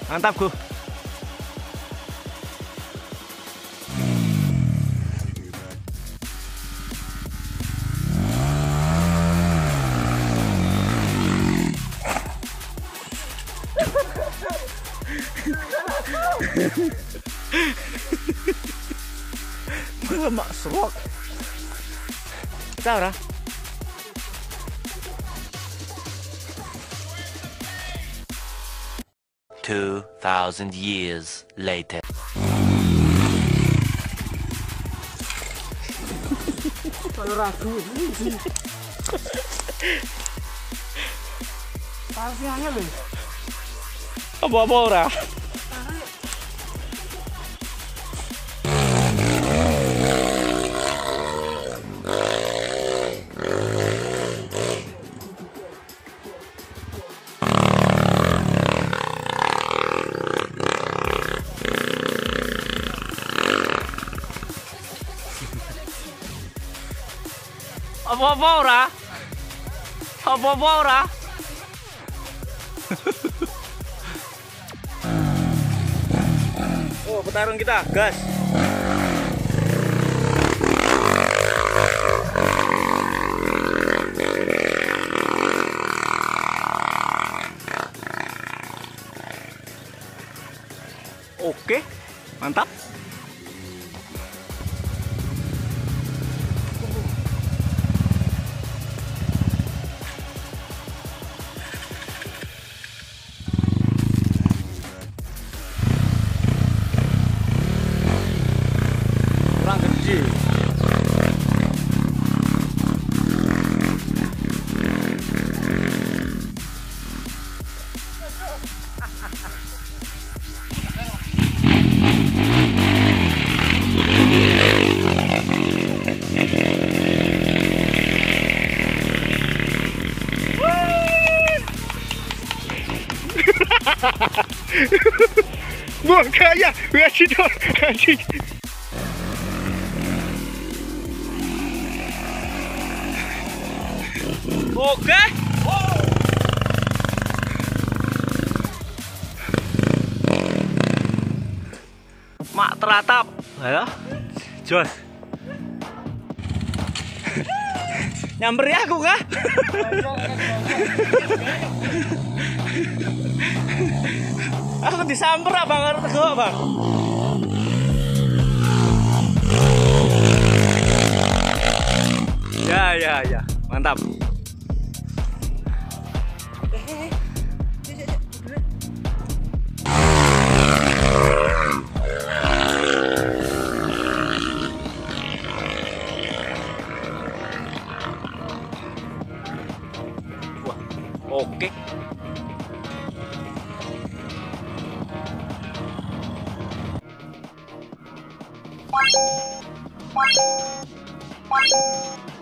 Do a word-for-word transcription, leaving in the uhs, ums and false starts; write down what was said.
Mantap, Gu. Lemak serok. Kita ora? Two thousand years later. Kalau ragu, pasti angel loh. Apa-apa ora? Apa-apa ora? Apa-apa ora? Oh, petarung kita, gas. Oke, mantap. Kurang gede. Buang kaya, kasih dong, kasih. Oke. Mak teratap, ayo, jos. Nyamper ya aku kah? Aku disamper abang ngerti kok bang. Ya ya ya, mantap. Wah, oke. What?